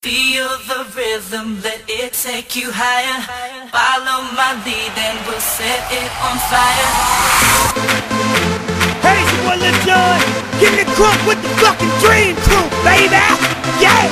Feel the rhythm, let it take you higher. Follow my lead and we'll set it on fire. Hey, it's your boy Lil Jon, getting it crunk with the fucking Dream Crew, baby! Yeah!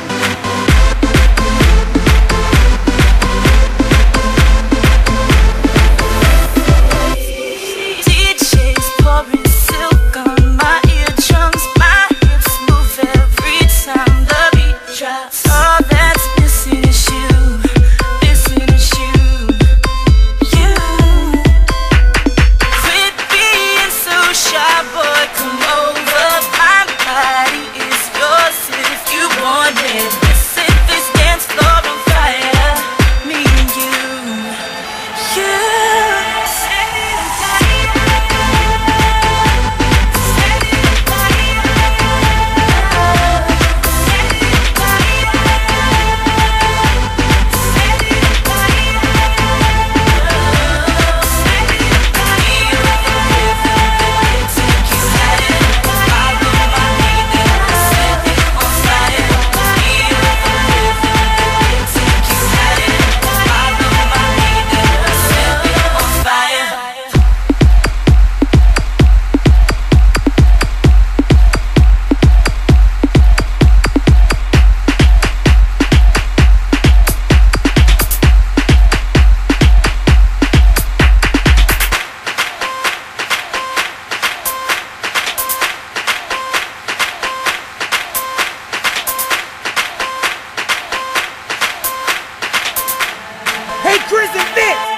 Hey, Chris and Vince!